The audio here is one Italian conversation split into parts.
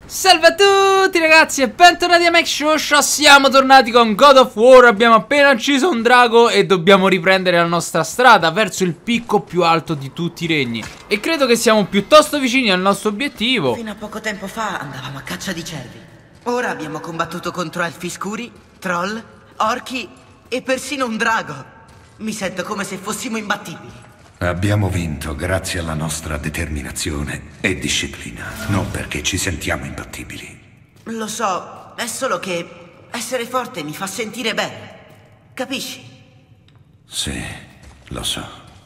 Salve a tutti ragazzi e bentornati a Mike Show. Siamo tornati con God of War. Abbiamo appena ucciso un drago e dobbiamo riprendere la nostra strada verso il picco più alto di tutti i regni. E credo che siamo piuttosto vicini al nostro obiettivo. Fino a poco tempo fa andavamo a caccia di cervi. Ora abbiamo combattuto contro elfi scuri, troll, orchi e persino un drago. Mi sento come se fossimo imbattibili. Abbiamo vinto grazie alla nostra determinazione e disciplina, non perché ci sentiamo imbattibili. Lo so, è solo che essere forte mi fa sentire bene. Capisci? Sì, lo so.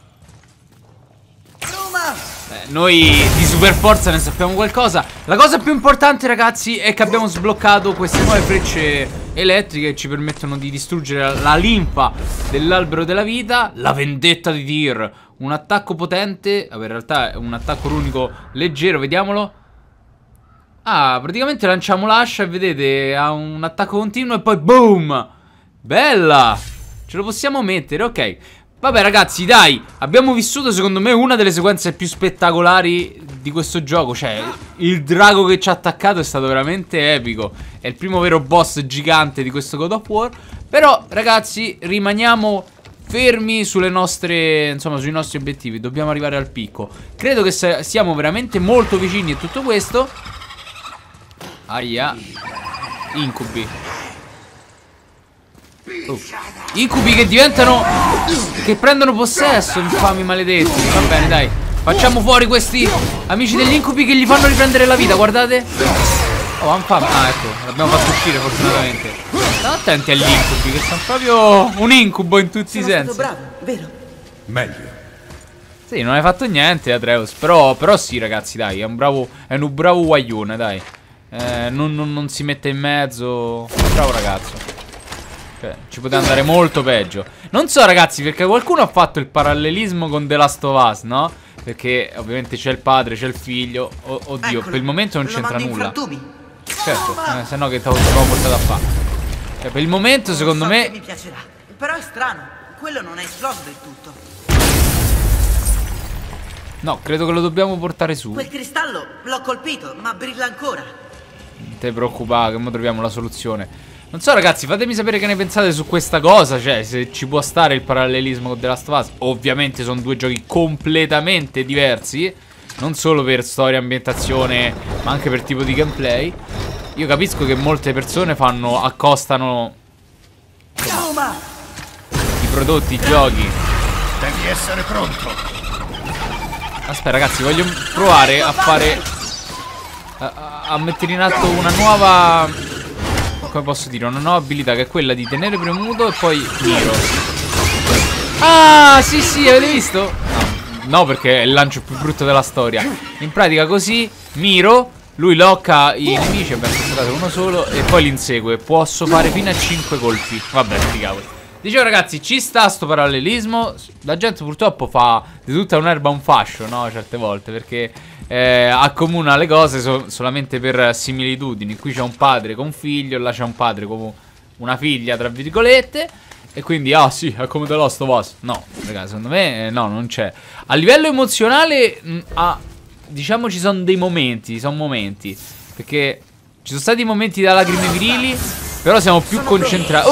Noi di super forza ne sappiamo qualcosa. La cosa più importante ragazzi è che abbiamo sbloccato queste nuove frecce elettriche che ci permettono di distruggere la linfa dell'albero della vita. La vendetta di Tyr. Un attacco potente. Vabbè, in realtà è un attacco unico leggero, vediamolo. Ah, praticamente lanciamo l'ascia e vedete, ha un attacco continuo e poi boom. Bella. Ce lo possiamo mettere, ok. Vabbè ragazzi, dai, abbiamo vissuto secondo me una delle sequenze più spettacolari di questo gioco. Cioè, il drago che ci ha attaccato è stato veramente epico. È il primo vero boss gigante di questo God of War. Però ragazzi, rimaniamo fermi sulle nostre, insomma, sui nostri obiettivi. Dobbiamo arrivare al picco. Credo che siamo veramente molto vicini a tutto questo. Aia. Incubi. Incubi che diventano, che prendono possesso, infami maledetti. Va bene, dai, facciamo fuori questi amici degli incubi che gli fanno riprendere la vita, guardate. Oh, infame. Ah, ecco, l'abbiamo fatto uscire fortunatamente. State attenti agli incubi, che sono proprio un incubo in tutti i sensi. Sono stato bravo, vero? Meglio. Sì, non hai fatto niente, Atreus. Però sì, ragazzi, dai, è un bravo guaglione, dai. Non si mette in mezzo. Bravo ragazzo. Ci poteva andare molto peggio. Non so ragazzi, perché qualcuno ha fatto il parallelismo con The Last of Us, no? Perché ovviamente c'è il padre, c'è il figlio. Oddio, Eccolo, per il momento non c'entra nulla. Certo, se no che ti avevo portato a fare. Per il momento secondo me mi piacerà. Però è strano, quello non è esploso del tutto. no, credo che lo dobbiamo portare su. Quel cristallo l'ho colpito, ma brilla ancora. Non te preoccupare, che ora troviamo la soluzione. Non so ragazzi, fatemi sapere che ne pensate su questa cosa. Cioè, se ci può stare il parallelismo con The Last of Us. Ovviamente sono due giochi completamente diversi, non solo per storia e ambientazione, ma anche per tipo di gameplay. Io capisco che molte persone accostano i prodotti, i giochi. Devi essere pronto. Aspetta ragazzi, voglio provare a fare a mettere in atto una nuova, come posso dire, una nuova abilità, che è quella di tenere premuto e poi miro. Ah, sì, avete visto? No, perché è il lancio più brutto della storia. In pratica così, miro, lui locca i nemici, abbiamo pensato uno solo, e poi li insegue. Posso fare fino a 5 colpi. Vabbè, sti cavoli. Dicevo ragazzi, ci sta sto parallelismo. La gente purtroppo fa di tutta un'erba un fascio, no? Certe volte, perché accomuna le cose solamente per similitudini. Qui c'è un padre con un figlio, là c'è un padre con una figlia, tra virgolette. E quindi, ah sì, è come The Last of Us. No, ragazzi, secondo me no, non c'è. A livello emozionale, diciamo ci sono dei momenti, perché ci sono stati momenti da lacrime virili, però siamo più concentrati.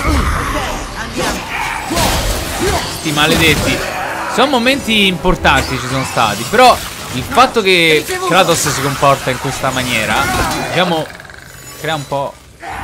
Sti maledetti. Sono momenti importanti, ci sono stati. Però il fatto che Kratos si comporta in questa maniera, diciamo, crea un po'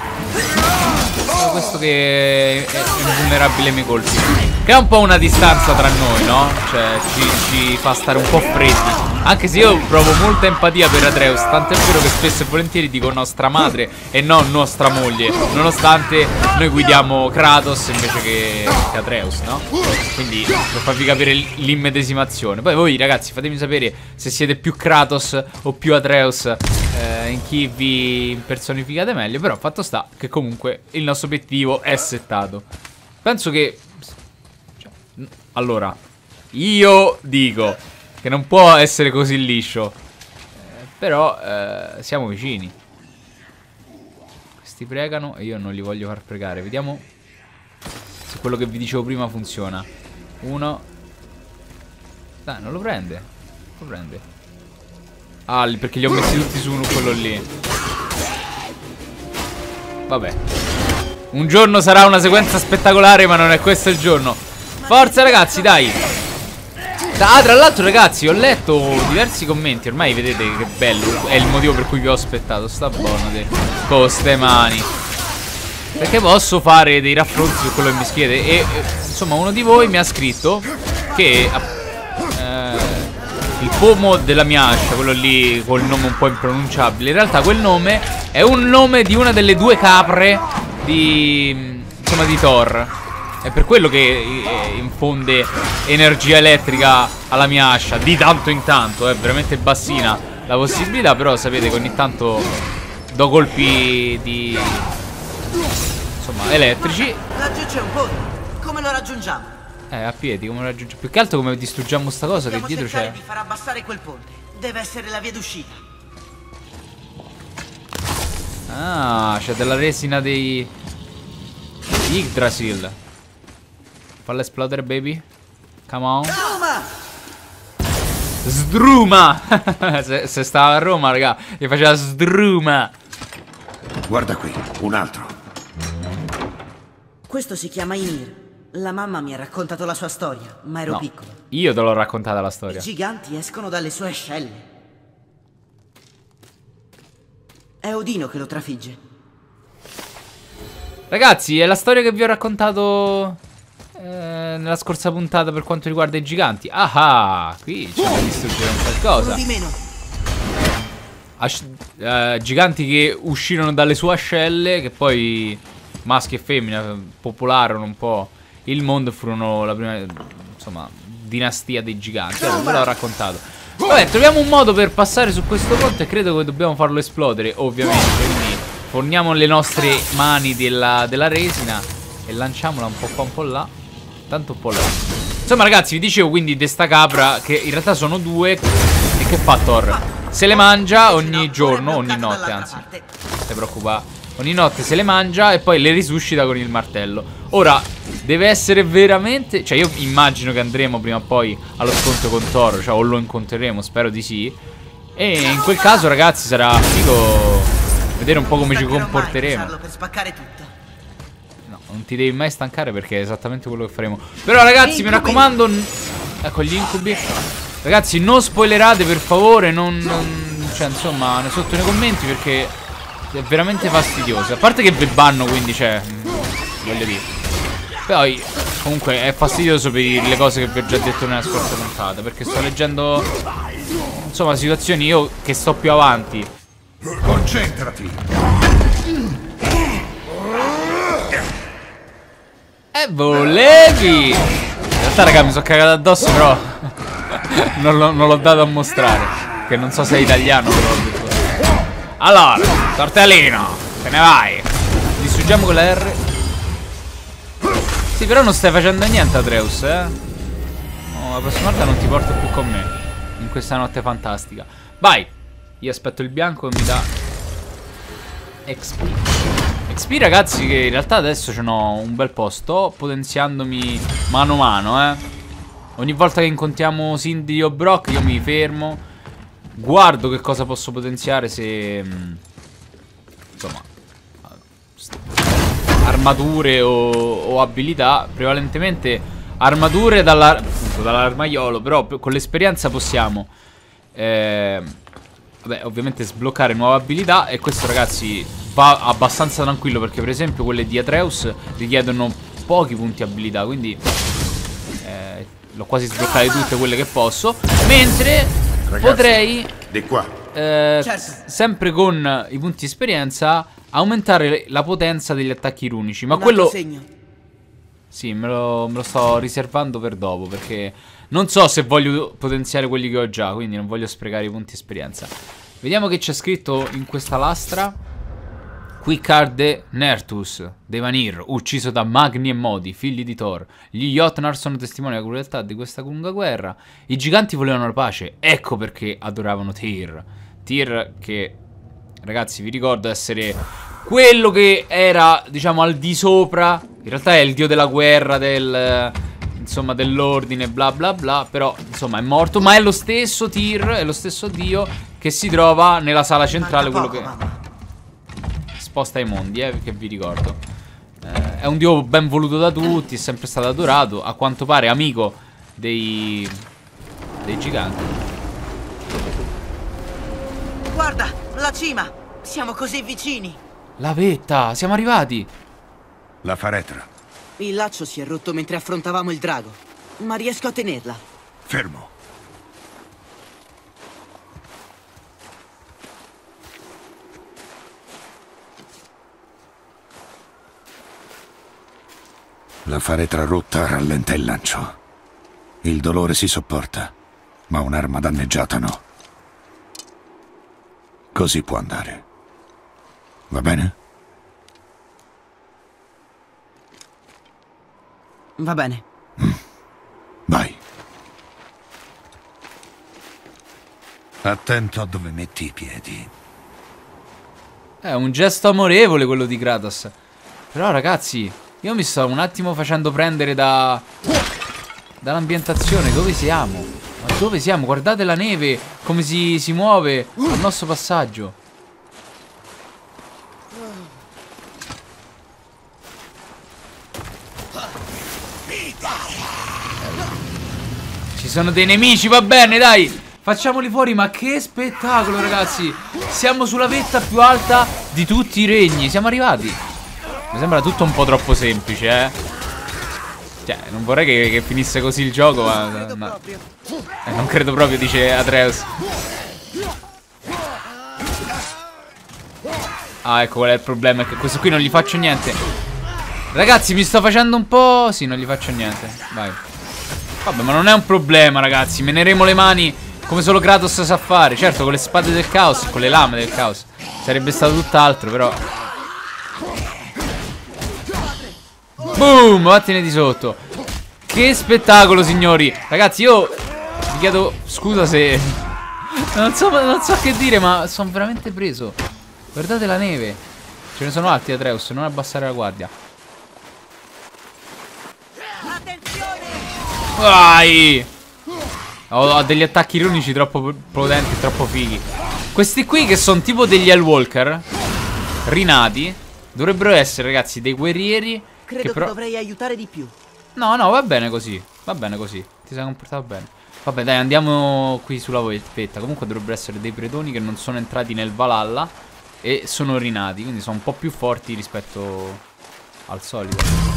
questo che è invulnerabile ai miei colpi. Crea un po' una distanza tra noi, no? Cioè ci fa stare un po' freddi. Anche se io provo molta empatia per Atreus, tant'è vero che spesso e volentieri dico nostra madre e non nostra moglie, nonostante noi guidiamo Kratos invece che Atreus, no? Quindi per farvi capire l'immedesimazione. Poi voi ragazzi fatemi sapere se siete più Kratos o più Atreus, in chi vi impersonificate meglio. Però fatto sta che comunque il nostro obiettivo è settato. Penso che, allora, io dico che non può essere così liscio, però siamo vicini. Questi pregano e io non li voglio far pregare. Vediamo se quello che vi dicevo prima funziona. Uno. Dai, non lo prende. Lo prende. Ah, perché li ho messi tutti su quello lì. Vabbè. Un giorno sarà una sequenza spettacolare, ma non è questo il giorno. Forza ragazzi, dai. Ah, tra l'altro ragazzi, ho letto diversi commenti. Ormai vedete che bello. È il motivo per cui vi ho aspettato. Sta buono con ste mani. Perché posso fare dei raffronti su quello che mi scrivete. E insomma uno di voi mi ha scritto che il pomo della miascia, quello lì col nome un po' impronunciabile, in realtà quel nome è un nome di una delle due capre di, insomma, di Thor. È per quello che infonde energia elettrica alla miascia di tanto in tanto. È veramente bassina la possibilità, però sapete che ogni tanto do colpi di, insomma, elettrici. Laggiù c'è un ponte. Come lo raggiungiamo? A piedi, come lo raggiungiamo? Più che altro come distruggiamo sta cosa che dietro c'è. Di far abbassare quel ponte. Deve essere la via d'uscita. Ah, c'è della resina dei Yggdrasil. Falla esplodere, baby. Come on. Sdruma. se stava a Roma, raga, gli faceva sdruma. Guarda qui, un altro. Questo si chiama Ymir. La mamma mi ha raccontato la sua storia, ma ero piccolo. Io te l'ho raccontata la storia. I giganti escono dalle sue ascelle. È Odino che lo trafigge. Ragazzi, è la storia che vi ho raccontato nella scorsa puntata per quanto riguarda i giganti. Ah, qui c'è da distruggere un qualcosa. Uno di meno. Giganti che uscirono dalle sue ascelle, che poi maschi e femmine popolarono un po' il mondo e furono la prima, insomma, dinastia dei giganti. Allora, ve l'ho raccontato. Vabbè, troviamo un modo per passare su questo ponte e credo che dobbiamo farlo esplodere, ovviamente. Quindi forniamo le nostre mani della resina e lanciamola un po' qua, un po' là. Tanto un po' là. Insomma ragazzi, vi dicevo quindi di sta capra, che in realtà sono due. E che fa Thor? Se le mangia ogni giorno, ogni notte anzi. Non ti preoccupare. Ogni notte se le mangia e poi le risuscita con il martello. Ora, deve essere veramente, cioè io immagino che andremo prima o poi allo scontro con Thor, cioè o lo incontreremo, spero di sì. E in quel caso ragazzi sarà figo vedere un po' come ci comporteremo. Per spaccare tutto. No, non ti devi mai stancare perché è esattamente quello che faremo. Però ragazzi, mi raccomando, ecco gli incubi. Ragazzi, non spoilerate per favore, cioè insomma, sotto nei commenti perché è veramente fastidioso. A parte che vi banno, quindi cioè, voglio dire. Poi comunque è fastidioso per le cose che vi ho già detto nella scorsa puntata, perché sto leggendo, insomma, situazioni io che sto più avanti. Concentrati. Volevi. In realtà raga mi sono cagato addosso, però non l'ho dato a mostrare, che non so se è italiano, però ho detto. Allora, tortellino, te ne vai. Distruggiamo con la R. Sì, però non stai facendo niente, Atreus, No, la prossima volta non ti porto più con me in questa notte fantastica. Vai. Io aspetto il bianco e mi dà XP. XP ragazzi, che in realtà adesso ce n'ho un bel po'. Sto potenziandomi mano a mano, Ogni volta che incontriamo Cindy o Brock io mi fermo, guardo che cosa posso potenziare, se insomma armature o abilità. Prevalentemente armature dall'armaiolo, però con l'esperienza possiamo vabbè, ovviamente sbloccare nuove abilità. E questo ragazzi va abbastanza tranquillo, perché per esempio quelle di Atreus richiedono pochi punti abilità, quindi l'ho quasi sbloccate tutte quelle che posso. Mentre ragazzi, potrei di qua sempre con i punti esperienza aumentare la potenza degli attacchi runici. Ma quello sì, me lo sto riservando per dopo, perché non so se voglio potenziare quelli che ho già, quindi non voglio sprecare i punti esperienza. Vediamo che c'è scritto in questa lastra. Quickard Nertus dei Vanir, ucciso da Magni e Modi, figli di Thor. Gli Jotnar sono testimoni della crudeltà di questa lunga guerra. I giganti volevano la pace, ecco perché adoravano Tyr. Tyr che, ragazzi, vi ricordo essere quello che era, diciamo, al di sopra. In realtà è il dio della guerra, insomma, dell'ordine, bla bla bla. Però, insomma, è morto, ma è lo stesso Tyr, è lo stesso dio che si trova nella sala centrale, quello che... sposta i mondi, che vi ricordo. È un dio ben voluto da tutti, è sempre stato adorato, a quanto pare amico dei giganti. Guarda, la cima! Siamo così vicini! La vetta, siamo arrivati! La faretra. Il laccio si è rotto mentre affrontavamo il drago, ma riesco a tenerla. Fermo. La faretra rotta rallenta il lancio. Il dolore si sopporta, ma un'arma danneggiata no. Così può andare. Va bene? Va bene. Vai. Attento a dove metti i piedi. È un gesto amorevole quello di Kratos. Però ragazzi, io mi sto un attimo facendo prendere dall'ambientazione. Dove siamo? Ma dove siamo? Guardate la neve, come si muove al nostro passaggio. Ci sono dei nemici, va bene, dai. Facciamoli fuori, ma che spettacolo, ragazzi. Siamo sulla vetta più alta di tutti i regni. Siamo arrivati. Mi sembra tutto un po' troppo semplice, eh. Cioè, non vorrei che finisse così il gioco, ma no. Non credo proprio, dice Atreus. Ah, ecco qual è il problema, è che questo qui non gli faccio niente. Ragazzi, mi sto facendo un po'... Sì, non gli faccio niente. Vai. Vabbè, ma non è un problema, ragazzi. Meneremo le mani come solo Kratos sa fare. Certo, con le spade del caos, con le lame del caos sarebbe stato tutt'altro, però. Boom, vattene di sotto. Che spettacolo, signori. Ragazzi, io vi chiedo scusa se non so che dire, ma sono veramente preso. Guardate la neve. Ce ne sono altri, Atreus, non abbassare la guardia. Vai! Ho degli attacchi ironici troppo potenti, troppo fighi. Questi qui che sono tipo degli Hellwalker rinati dovrebbero essere, ragazzi, dei guerrieri. Credo che dovrei aiutare di più. No, no, va bene così. Va bene così. Ti sei comportato bene. Vabbè, dai, andiamo qui sulla vetta. Comunque dovrebbero essere dei predoni che non sono entrati nel Valhalla e sono rinati, quindi sono un po' più forti rispetto al solito.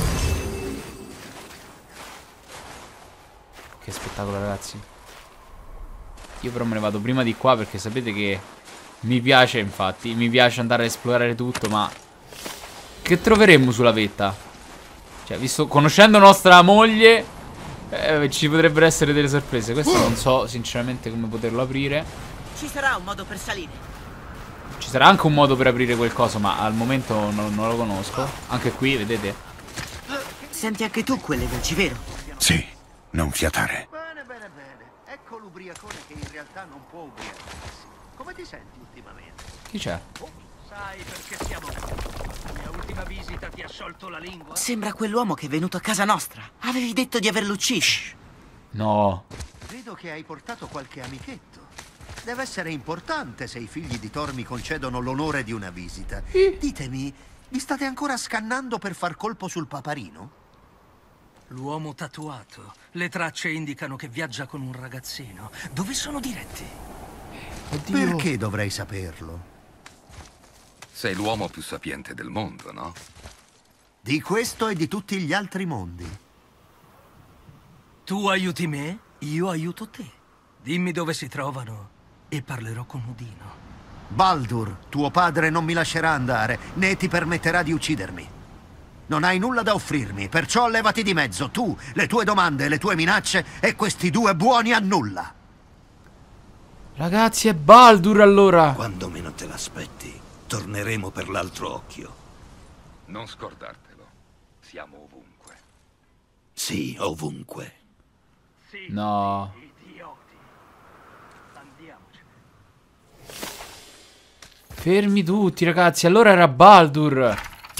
Che spettacolo, ragazzi. Io però me ne vado prima di qua perché sapete che mi piace, infatti. Mi piace andare a esplorare tutto, ma che troveremmo sulla vetta? Cioè, visto, conoscendo nostra moglie, ci potrebbero essere delle sorprese. Questo non so sinceramente come poterlo aprire. Ci sarà un modo per salire. Ci sarà anche un modo per aprire qualcosa, ma al momento non lo conosco. Anche qui, vedete? Senti anche tu quelle voci, vero? Sì, non fiatare. Bene, bene, bene. Ecco l'ubriacone che in realtà non può ubriacarsi. Come ti senti ultimamente? Chi c'è? Oh, sai perché siamo qui. La mia ultima visita ti ha sciolto la lingua? Sembra quell'uomo che è venuto a casa nostra. Avevi detto di averlo ucciso. No. Vedo che hai portato qualche amichetto. Deve essere importante se i figli di Thor mi concedono l'onore di una visita. Ditemi, vi state ancora scannando per far colpo sul paparino? L'uomo tatuato. Le tracce indicano che viaggia con un ragazzino. Dove sono diretti? Oddio. Perché dovrei saperlo? Sei l'uomo più sapiente del mondo, no? Di questo e di tutti gli altri mondi. Tu aiuti me, io aiuto te. Dimmi dove si trovano e parlerò con Udino. Baldur, tuo padre non mi lascerà andare, né ti permetterà di uccidermi. Non hai nulla da offrirmi, perciò levati di mezzo, tu, le tue domande, le tue minacce e questi due buoni a nulla. Ragazzi, è Baldur allora. Quando meno te l'aspetti, torneremo per l'altro occhio. Non scordartelo. Siamo ovunque. Sì, ovunque. No. Fermi tutti, ragazzi. Allora era Baldur.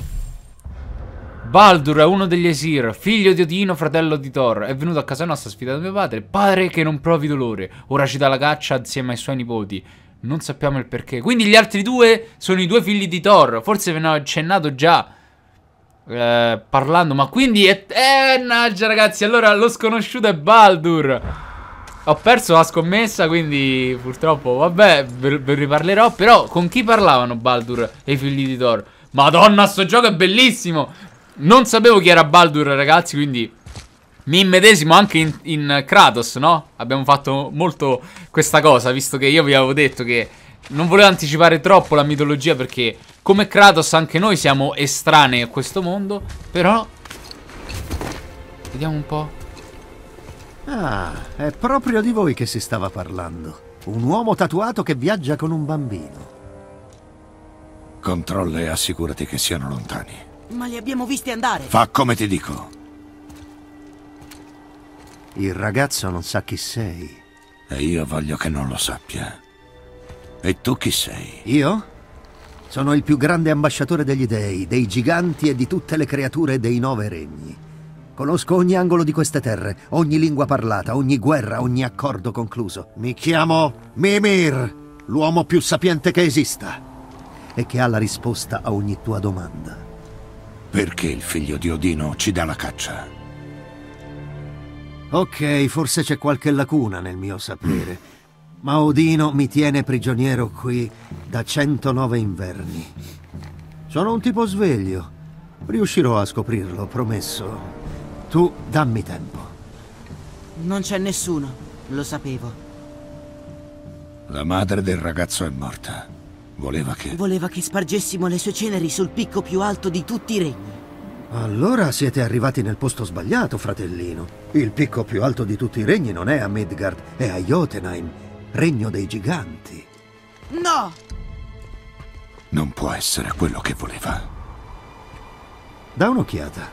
Baldur è uno degli Aesir, figlio di Odino, fratello di Thor. È venuto a casa nostra sfidato mio padre. Padre che non provi dolore. Ora ci dà la caccia assieme ai suoi nipoti. Non sappiamo il perché. Quindi gli altri due sono i due figli di Thor. Forse ve ne ho accennato già parlando. Ma quindi mannaggia ragazzi, allora lo sconosciuto è Baldur. Ho perso la scommessa, quindi purtroppo vabbè, ve riparlerò. Però con chi parlavano Baldur e i figli di Thor? Madonna, sto gioco è bellissimo. Non sapevo chi era Baldur ragazzi, quindi mi immedesimo anche in Kratos, no? Abbiamo fatto molto questa cosa, visto che io vi avevo detto che non volevo anticipare troppo la mitologia, perché come Kratos anche noi siamo estranei a questo mondo. Però vediamo un po'. Ah, è proprio di voi che si stava parlando. Un uomo tatuato che viaggia con un bambino. Controlla e assicurati che siano lontani. Ma li abbiamo visti andare. Fa come ti dico. Il ragazzo non sa chi sei. E io voglio che non lo sappia. E tu chi sei? Io? Sono il più grande ambasciatore degli dei, dei giganti e di tutte le creature dei 9 regni. Conosco ogni angolo di queste terre, ogni lingua parlata, ogni guerra, ogni accordo concluso. Mi chiamo Mimir, l'uomo più sapiente che esista, e che ha la risposta a ogni tua domanda. Perché il figlio di Odino ci dà la caccia? Ok, forse c'è qualche lacuna nel mio sapere, ma Odino mi tiene prigioniero qui da 109 inverni. Sono un tipo sveglio. Riuscirò a scoprirlo, promesso. Tu dammi tempo. Non c'è nessuno, lo sapevo. La madre del ragazzo è morta. Voleva che spargessimo le sue ceneri sul picco più alto di tutti i regni. Allora siete arrivati nel posto sbagliato, fratellino. Il picco più alto di tutti i regni non è a Midgard, è a Jotunheim, regno dei giganti. No! Non può essere quello che voleva. Da un'occhiata.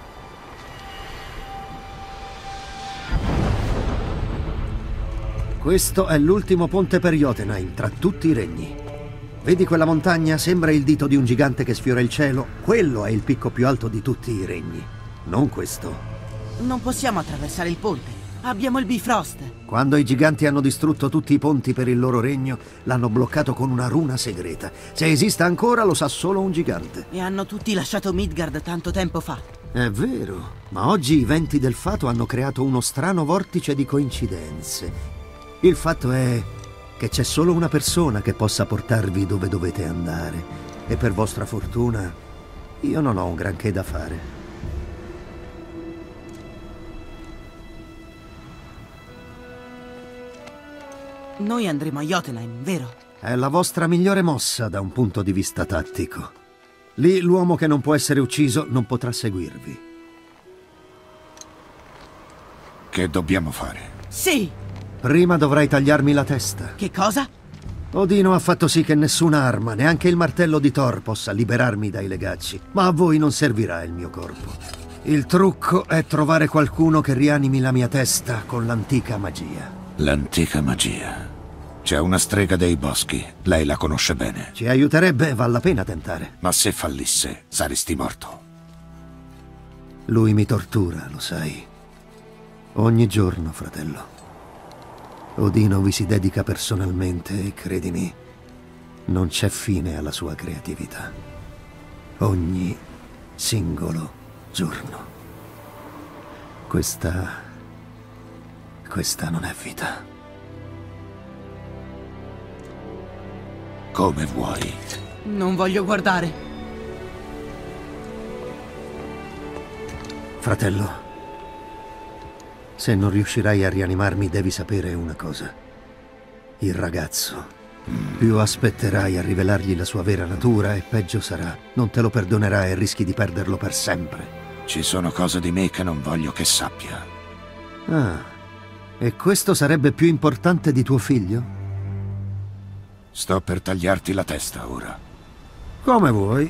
Questo è l'ultimo ponte per Jotunheim, tra tutti i regni. Vedi quella montagna? Sembra il dito di un gigante che sfiora il cielo. Quello è il picco più alto di tutti i regni, non questo. Non possiamo attraversare il ponte. Abbiamo il Bifrost. Quando i giganti hanno distrutto tutti i ponti per il loro regno, l'hanno bloccato con una runa segreta. Se esiste ancora, lo sa solo un gigante. E hanno tutti lasciato Midgard tanto tempo fa. È vero, ma oggi i venti del fato hanno creato uno strano vortice di coincidenze. Il fatto è che c'è solo una persona che possa portarvi dove dovete andare. E per vostra fortuna, io non ho un granché da fare. Noi andremo a Jotunheim, vero? È la vostra migliore mossa da un punto di vista tattico. Lì l'uomo che non può essere ucciso non potrà seguirvi. Che dobbiamo fare? Sì! Prima dovrai tagliarmi la testa. Che cosa? Odino ha fatto sì che nessuna arma, neanche il martello di Thor, possa liberarmi dai legacci. Ma a voi non servirà il mio corpo. Il trucco è trovare qualcuno che rianimi la mia testa con l'antica magia. L'antica magia. C'è una strega dei boschi. Lei la conosce bene. Ci aiuterebbe, vale la pena tentare. Ma se fallisse, saresti morto. Lui mi tortura, lo sai. Ogni giorno, fratello. Odino vi si dedica personalmente e, credimi, non c'è fine alla sua creatività. Ogni singolo giorno. Questa non è vita. Come vuoi. Non voglio guardare. Fratello, se non riuscirai a rianimarmi, devi sapere una cosa. Il ragazzo, più aspetterai a rivelargli la sua vera natura e peggio sarà. Non te lo perdonerà e rischi di perderlo per sempre. Ci sono cose di me che non voglio che sappia. Ah, e questo sarebbe più importante di tuo figlio? Sto per tagliarti la testa ora. Come vuoi.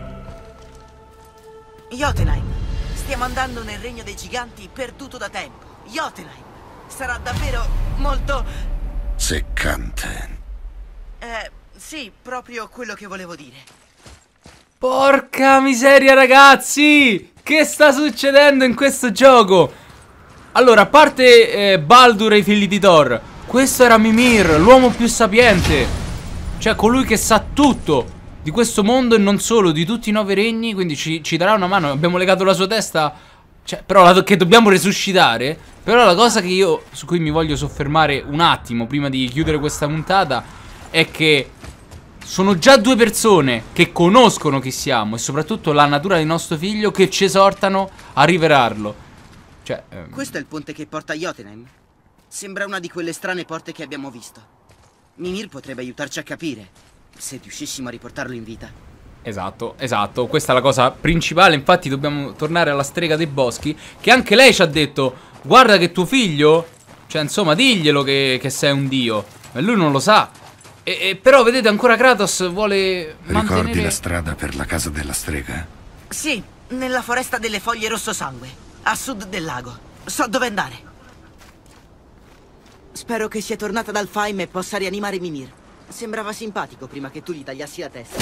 Jotunheim. Stiamo andando nel regno dei giganti perduto da tempo. Jotunheim. Sarà davvero molto... Seccante. Sì, proprio quello che volevo dire. Porca miseria, ragazzi! Che sta succedendo in questo gioco? Allora, a parte Baldur e i figli di Thor, questo era Mimir, l'uomo più sapiente. Cioè, colui che sa tutto di questo mondo e non solo, di tutti i 9 regni. Quindi ci darà una mano. Abbiamo legato la sua testa, cioè, però che dobbiamo resuscitare. Però la cosa su cui mi voglio soffermare un attimo prima di chiudere questa puntata è che sono già 2 persone che conoscono chi siamo e soprattutto la natura del nostro figlio, che ci esortano a rivelarlo. Cioè, questo è il ponte che porta a Jotunheim? Sembra una di quelle strane porte che abbiamo visto. Mimir potrebbe aiutarci a capire, se riuscissimo a riportarlo in vita. Esatto, esatto, questa è la cosa principale. Infatti dobbiamo tornare alla strega dei boschi, che anche lei ci ha detto: guarda che tuo figlio, cioè insomma diglielo che sei un dio. E lui non lo sa. Però vedete, ancora Kratos vuole mantenere... Ricordi la strada per la casa della strega? Sì, nella foresta delle foglie rosso sangue, a sud del lago. So dove andare. Spero che sia tornata dal Alfheim e possa rianimare Mimir. Sembrava simpatico prima che tu gli tagliassi la testa.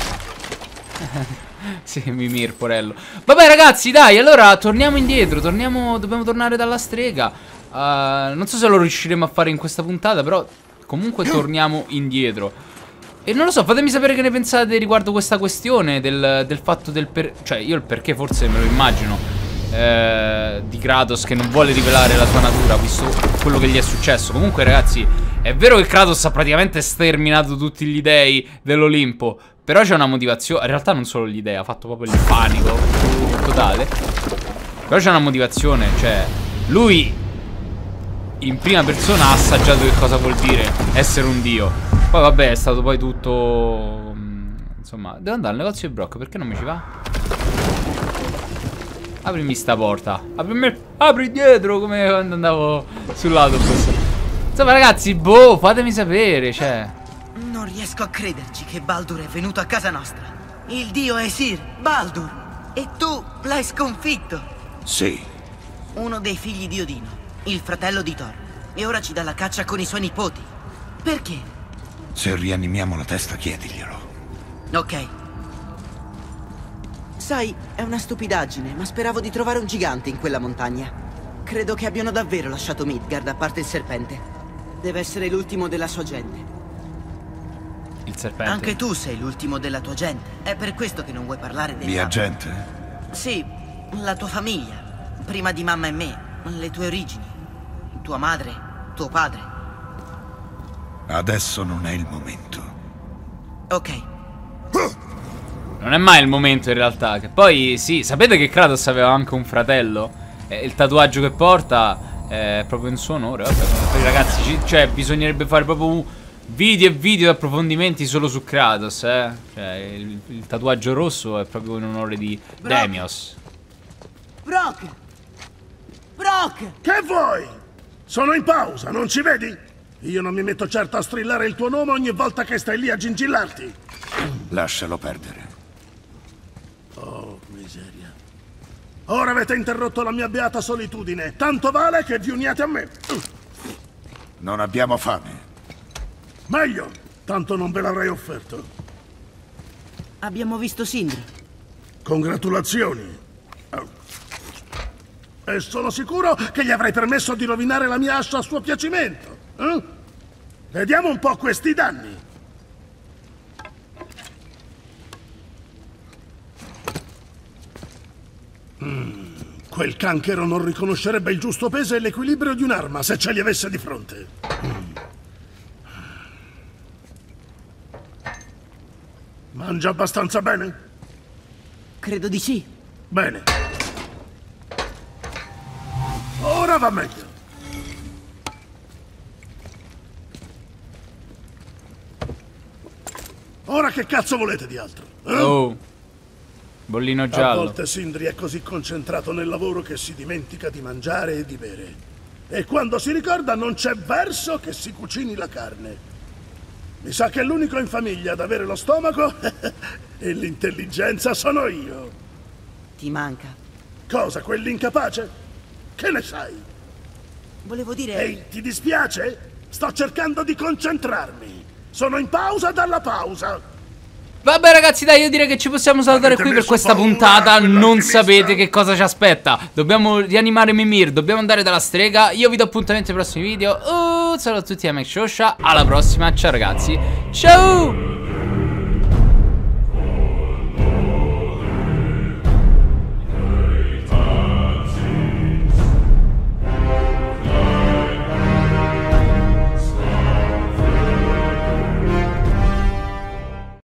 Sì, Mimir, porello. Vabbè ragazzi, dai, allora torniamo indietro. Dobbiamo tornare dalla strega. Non so se lo riusciremo a fare in questa puntata, però comunque torniamo indietro. E non lo so, fatemi sapere che ne pensate riguardo questa questione del fatto cioè, io il perché forse me lo immagino, di Kratos che non vuole rivelare la sua natura, visto quello che gli è successo. Comunque ragazzi, è vero che Kratos ha praticamente sterminato tutti gli dei dell'Olimpo, però c'è una motivazione. In realtà non solo gli dei, ha fatto proprio il panico totale. Però c'è una motivazione, cioè lui in prima persona ha assaggiato che cosa vuol dire essere un dio. Poi vabbè, è stato poi tutto... Insomma, devo andare al negozio di Brock, perché non mi ci va? Aprimi sta porta. Apri dietro, come quando andavo sull'autobus. Insomma ragazzi, boh, fatemi sapere, cioè... Non riesco a crederci che Baldur è venuto a casa nostra. Il dio Aesir, Baldur. E tu l'hai sconfitto. Sì. Uno dei figli di Odino, il fratello di Thor. E ora ci dà la caccia con i suoi nipoti. Perché? Se rianimiamo la testa, chiediglielo. Ok. Sai, è una stupidaggine, ma speravo di trovare un gigante in quella montagna. Credo che abbiano davvero lasciato Midgard, a parte il serpente. Deve essere l'ultimo della sua gente. Il serpente. Anche tu sei l'ultimo della tua gente. È per questo che non vuoi parlare della... Mia gente? Sì, la tua famiglia. Prima di mamma e me, le tue origini. Tua madre, tuo padre. Adesso non è il momento. Ok. Non è mai il momento in realtà. Che poi, sì, sapete che Kratos aveva anche un fratello? Il tatuaggio che porta è proprio in suo onore. Vabbè, ragazzi, cioè bisognerebbe fare proprio video e video di approfondimenti solo su Kratos, Cioè, il tatuaggio rosso è proprio in onore di Demios. Brock! Brock! Che vuoi? Sono in pausa, non ci vedi? Io non mi metto certo a strillare il tuo nome ogni volta che stai lì a gingillarti. Lascialo perdere. Oh, miseria. Ora avete interrotto la mia beata solitudine. Tanto vale che vi uniate a me. Non abbiamo fame. Meglio, tanto non ve l'avrei offerto. Abbiamo visto Sindri. Congratulazioni. E sono sicuro che gli avrei permesso di rovinare la mia ascia a suo piacimento. Vediamo un po' questi danni. Quel canchero non riconoscerebbe il giusto peso e l'equilibrio di un'arma se ce li avesse di fronte. Mangia abbastanza bene? Credo di sì. Bene. Ora va meglio. Ora che cazzo volete di altro? Oh, bollino A giallo. volte Sindri è così concentrato nel lavoro che si dimentica di mangiare e di bere. E quando si ricorda non c'è verso che si cucini la carne. Mi sa che l'unico in famiglia ad avere lo stomaco e l'intelligenza sono io. Ti manca. Cosa, quell'incapace? Che ne sai? volevo dire... Ehi, ti dispiace? Sto cercando di concentrarmi. Sono in pausa dalla pausa. Vabbè ragazzi, dai, io direi che ci possiamo salutare Avete qui per messo questa paura puntata. a Non quell'alchimista? sapete che cosa ci aspetta. Dobbiamo rianimare Mimir, dobbiamo andare dalla strega. Io vi do appuntamento ai prossimi video. Saluto a tutti da Max Shosha. Alla prossima, ciao ragazzi. Ciao.